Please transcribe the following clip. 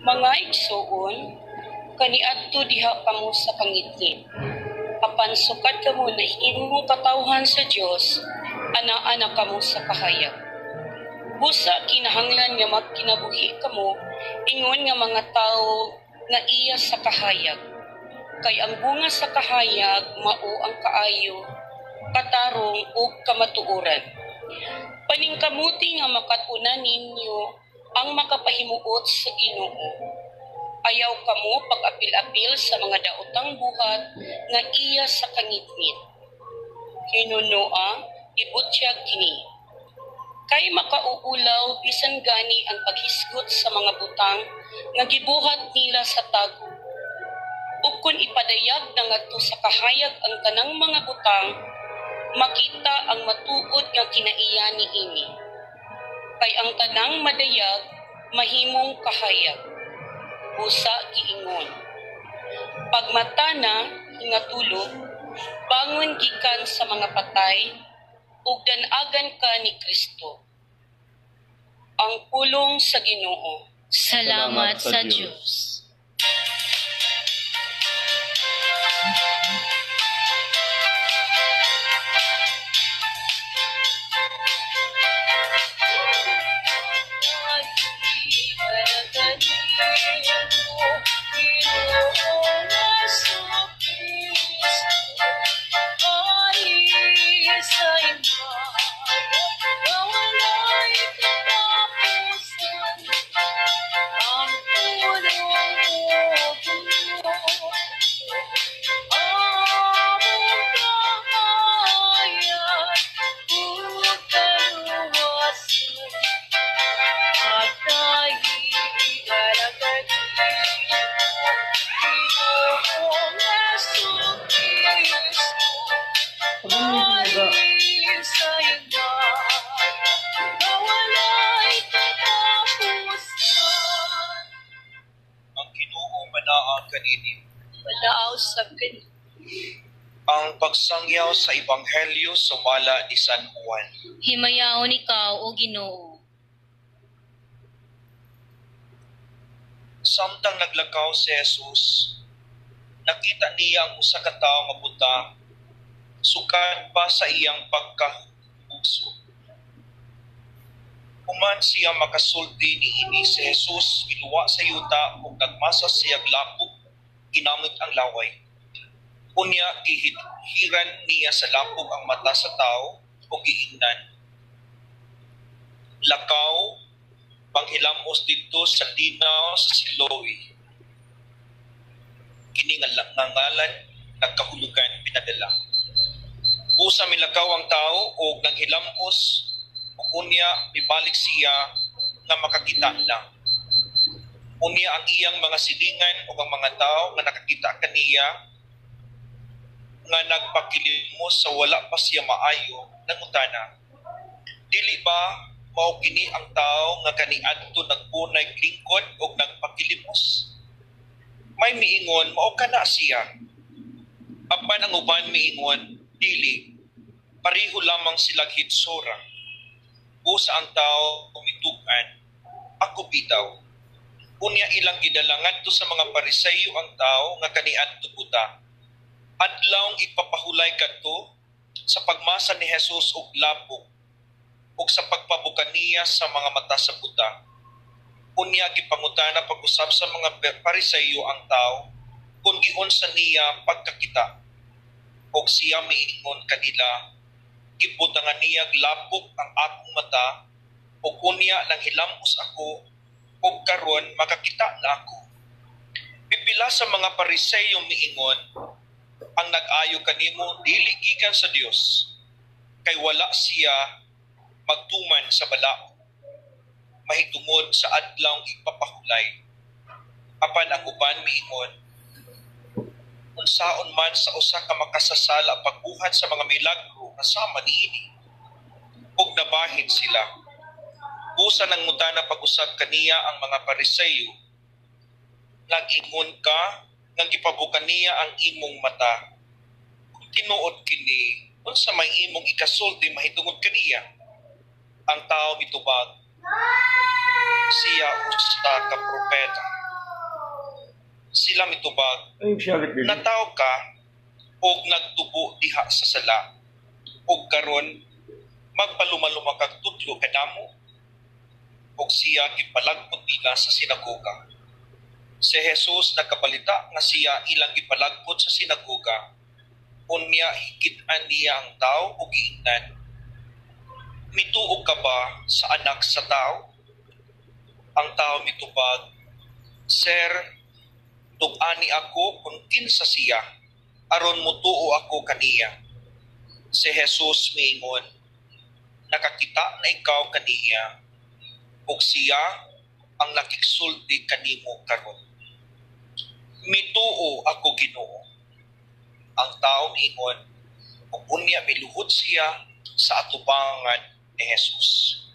Mga igsoon, kaniadto diha kamo sa kangitngit. Apan sukad kamo na imong katawhan sa Dios, ana-ana kamo sa kahayag. Busa kinahanglan nga magkinabuhi kamo ingon nga mga tawo nga iya sa kahayag. Kay ang bunga sa kahayag mao ang kaayo, katarong ug kamatuoran. Paningkamuti nga makatuna ninyo ang makapahimuot sa Ginoo. Ayaw kamo pag-apil-apil sa mga daotang buhat nga iya sa kangitngit. Hinunoa, ibutyag kini. Kay makauulaw bisan gani ang paghisgot sa mga butang nga gibuhat nila sa tago. Ug kun ipadayag na ngadto sa kahayag ang tanang mga butang, makita ang matuod nga kinaiya niini. Kay ang tanang madayag mahimong kahayag. Busa giingon. Pagmatana hingatulog, bangon gikan sa mga patay, ug danagan ka ni Kristo. Ang pulong sa Ginoo. Salamat sa Diyos. Ang pagsangyaw sa Ebanghelyo sumala ni San Juan. Himayaon ikaw, O Ginoo. Samtang naglakaw si Jesus, nakita niya ang usa ka tawo nga buta, sukad pa sa iyang pagkahugso. Human siya makasulti niini si Jesus, giluwa sa yuta ug nagmasa siya lapok ginamit ang laway. Unya gihiran niya sa lapok ang mata sa tao ug giingnan. Lakaw panghilamos dito sa linaw sa Siloe. Kini nga ngalan nagkahulugan pinadala. Usa milakaw ang tao ug nanghilamos ug unya mibalik siya nga makakita lang. Unya ang iyang mga silingan ug ang mga tao nga nakakita kaniya nga nagpakilimos sa wala pa siya maayo nangutana. Dili ba mao kini ang tao nga kaniadto nagpunay lingkod ug nagpakilimos? May miingon mao kana siya. Apan ang uban miingon dili, pareho lamang silang hitsura. Busa ang tao umitugan, ako bitaw. Unya ilang gidalangan to sa mga Pariseo ang tao nga kaniadto buta. Adlawng ipapahulay kadto sa pagmasa ni Jesus og lapok ug sa pagpabukan niya sa mga mata sa buta. Unya gipangutana pag-usab sa mga Pariseo ang tao kung giunsa niya pagkakita. Og siya miingon kanila, gibutangan niya lapok ang akong mata ug unya nang hilamos ako ug karon makakita na ako. Pipila sa mga Pariseo miingon, ang nag-ayo kanimo dili gikan sa Dios, kay wala siya magtuman sa balao, mahitungod sa adlawng ipapahulay. Apan ang uban miingon, unsaon man sa usa ka makasasala pagbuhat sa mga milagro kasama niini, ug nabahin sila. Busa nang mutana pag-usab kaniya ang mga Pariseo, nag-ingon ka nang gipabukan niya ang imong mata. Kung tinuod kini, unsa may imong ikasulti mahitungod kaniya? Ang tao mitubag, siya usa ka propeta. Sila mitubag, Ay, siyagat din. nataw ka og nagtubo diha sa sala. Og karon magpalumaluma kag tudlo kanamo. Og siya gipalagpot nila sa sinagoga. Si Jesus nagkabalita nga siya ilang gipalagpot sa sinagoga. Unya higit-an niya ang tao ug giingnan, mituog ka ba sa anak sa tao? Ang tao mitubag, Sir, tug-ani ako kung kinsa siya, aron mutuo ako kaniya. Si Jesus miingon, nakakita na ikaw kaniya, ug siya ang nakiksulti kanimo karon. Mituo ako Ginoo. Ang tao miingon, ug unya miluhod siya sa atubangan ni Jesus.